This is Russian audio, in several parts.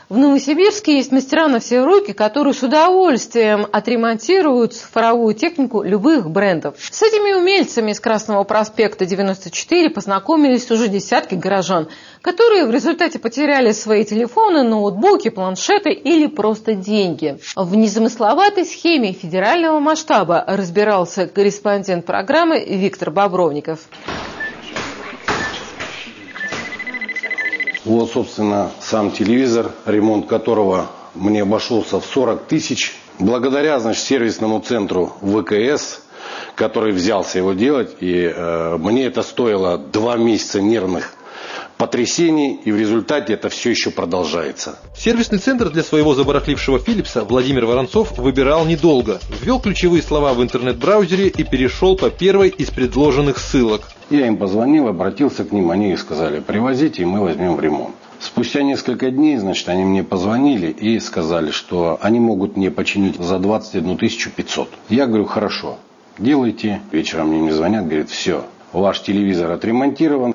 В Новосибирске есть мастера на все руки, которые с удовольствием отремонтируют цифровую технику любых брендов. С этими умельцами из Красного проспекта 94 познакомились уже десятки горожан, которые в результате потеряли свои телефоны, ноутбуки, планшеты или просто деньги. В незамысловатой схеме федерального масштаба разбирался корреспондент программы Виктор Бобровников. Вот, собственно, сам телевизор, ремонт которого мне обошелся в 40 тысяч. Благодаря, сервисному центру ВКС, который взялся его делать, и мне это стоило 2 месяца нервных потрясений, и в результате это все еще продолжается. Сервисный центр для своего забарахлившего Philips Владимир Воронцов выбирал недолго. Ввел ключевые слова в интернет-браузере и перешел по первой из предложенных ссылок. Я им позвонил, обратился к ним, они сказали: привозите, и мы возьмем в ремонт. Спустя несколько дней, они мне позвонили и сказали, что они могут мне починить за 21 500. Я говорю: хорошо, делайте. Вечером мне звонят, говорят: все, ваш телевизор отремонтирован.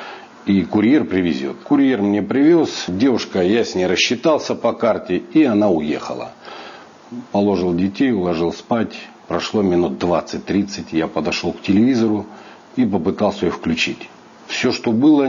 И курьер привезет. Курьер мне привез, девушка, я с ней рассчитался по карте, и она уехала. Положил детей, уложил спать. Прошло минут 20-30, я подошел к телевизору и попытался ее включить. Все, что было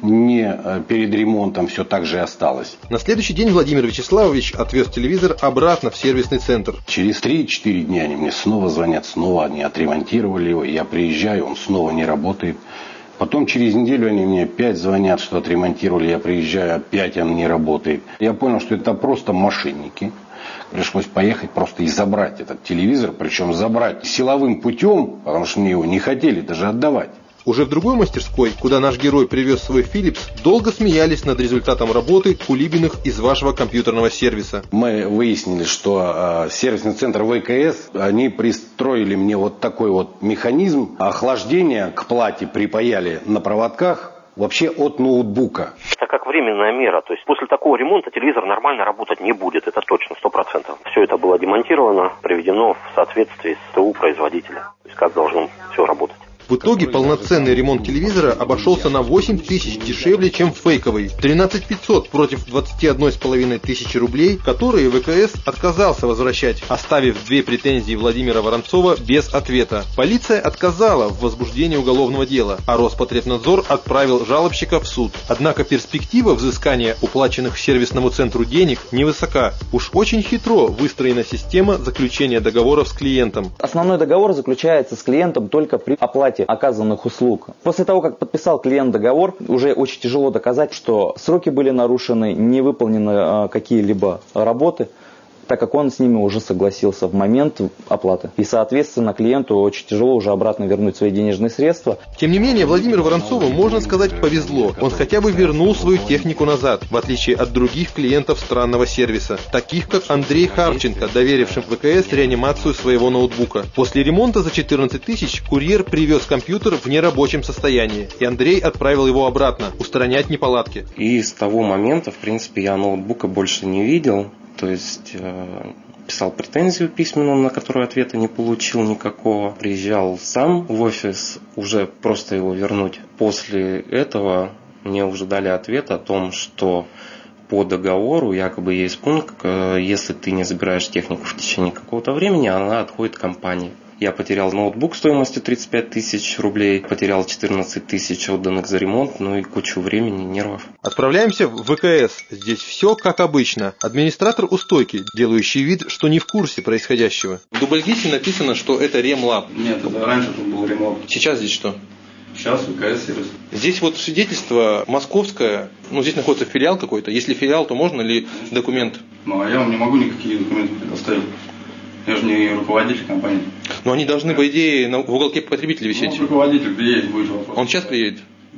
не перед ремонтом, все так же и осталось. На следующий день Владимир Вячеславович отвез телевизор обратно в сервисный центр. Через 3-4 дня они мне снова звонят, снова они отремонтировали его. Я приезжаю, он снова не работает. Потом через неделю они мне опять звонят, что отремонтировали, я приезжаю, опять он не работает. Я понял, что это просто мошенники. Пришлось поехать просто и забрать этот телевизор, причем забрать силовым путем, потому что мне его не хотели даже отдавать. Уже в другой мастерской, куда наш герой привез свой Philips, долго смеялись над результатом работы Кулибиных из вашего компьютерного сервиса. Мы выяснили, что сервисный центр ВКС, они пристроили мне вот такой вот механизм охлаждения к плате, припаяли на проводках вообще от ноутбука. Это как временная мера, то есть после такого ремонта телевизор нормально работать не будет, это точно, 100%. Все это было демонтировано, приведено в соответствии с ТУ производителя, то есть как должно все работать. В итоге полноценный ремонт телевизора обошелся на 8 тысяч дешевле, чем фейковый. 13 500 против 21,5 тысячи рублей, которые ВКС отказался возвращать, оставив 2 претензии Владимира Воронцова без ответа. Полиция отказала в возбуждении уголовного дела, а Роспотребнадзор отправил жалобщика в суд. Однако перспектива взыскания уплаченных сервисному центру денег невысока. Уж очень хитро выстроена система заключения договоров с клиентом. Основной договор заключается с клиентом только при оплате оказанных услуг. После того, как подписал клиент договор, уже очень тяжело доказать, что сроки были нарушены, не выполнены какие-либо работы, так как он с ними уже согласился в момент оплаты. И, соответственно, клиенту очень тяжело уже обратно вернуть свои денежные средства. Тем не менее, Владимиру Воронцову, можно сказать, повезло. Он хотя бы вернул свою технику назад, в отличие от других клиентов странного сервиса, таких как Андрей Харченко, доверившим ВКС реанимацию своего ноутбука. После ремонта за 14 тысяч курьер привез компьютер в нерабочем состоянии, и Андрей отправил его обратно, устранять неполадки. И с того момента, в принципе, я ноутбука больше не видел. То есть писал претензию письменную, на которую ответа не получил никакого. Приезжал сам в офис, уже просто его вернуть. После этого мне уже дали ответ о том, что по договору якобы есть пункт, если ты не забираешь технику в течение какого-то времени, она отходит компании. Я потерял ноутбук стоимостью 35 тысяч рублей, потерял 14 тысяч отданных за ремонт, ну и кучу времени, нервов. Отправляемся в ВКС. Здесь все как обычно. Администратор у стойки, делающий вид, что не в курсе происходящего. В дубльгите написано, что это Ремлаб. Нет, это раньше тут был Ремлаб. Сейчас здесь что? Сейчас ВКС сервис. Здесь вот свидетельство московское, здесь находится филиал какой-то. Если филиал, то можно ли документ? А я вам не могу никакие документы предоставить. Я же не руководитель компании. Но они должны, по идее, в уголке потребителя висеть. Руководитель приедет, будет вопрос. Он сейчас приедет?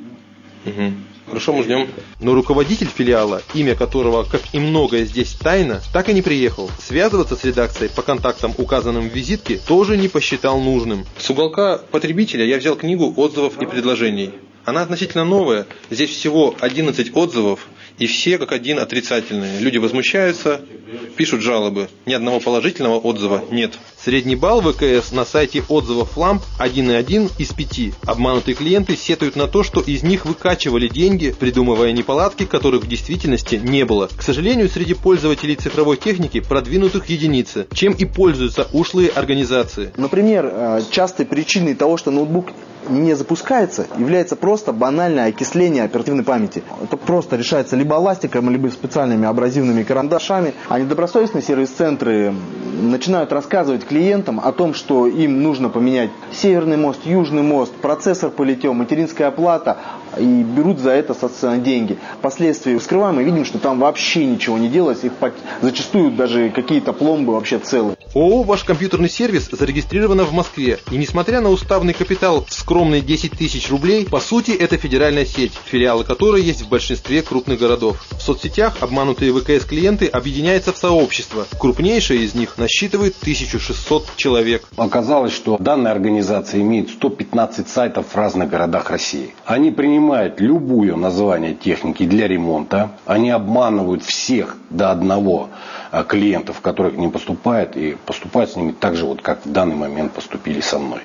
Угу. Хорошо, мы ждем. Но руководитель филиала, имя которого, как и многое здесь, тайна, так и не приехал. Связываться с редакцией по контактам, указанным в визитке, тоже не посчитал нужным. С уголка потребителя я взял книгу отзывов и предложений. Она относительно новая, здесь всего 11 отзывов, и все как один отрицательные. Люди возмущаются, пишут жалобы. Ни одного положительного отзыва нет. Средний балл ВКС на сайте отзывов ламп 1,1 из 5. Обманутые клиенты сетуют на то, что из них выкачивали деньги, придумывая неполадки, которых в действительности не было. К сожалению, среди пользователей цифровой техники продвинутых единицы, чем и пользуются ушлые организации. Например, частой причиной того, что ноутбук не запускается, является просто банальное окисление оперативной памяти. Это просто решается либо ластиком, либо специальными абразивными карандашами. А недобросовестные сервис-центры начинают рассказывать клиентам о том, что им нужно поменять северный мост, южный мост, процессор полетел, материнская плата, и берут за это, соответственно, деньги. Впоследствии вскрываем и видим, что там вообще ничего не делалось, их зачастую даже какие-то пломбы вообще целые. ООО «Ваш компьютерный сервис» зарегистрировано в Москве, и несмотря на уставный капитал в скромные 10 тысяч рублей, по сути это федеральная сеть, филиалы которой есть в большинстве крупных городов. В соцсетях обманутые ВКС-клиенты объединяются в сообщества. Крупнейшее из них насчитывает 1600 человек. Оказалось, что данная организация имеет 115 сайтов в разных городах России. Они принимают любое название техники для ремонта. Они обманывают всех до одного клиентов, которые к ним поступают, и поступают с ними так же, вот, как в данный момент поступили со мной.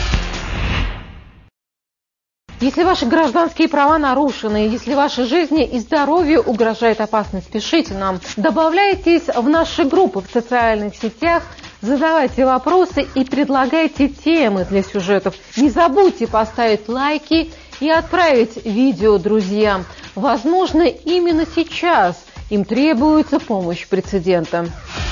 Если ваши гражданские права нарушены, если вашей жизни и здоровью угрожает опасность, пишите нам. Добавляйтесь в наши группы в социальных сетях, задавайте вопросы и предлагайте темы для сюжетов. Не забудьте поставить лайки и отправить видео друзьям. Возможно, именно сейчас им требуется помощь прецедента.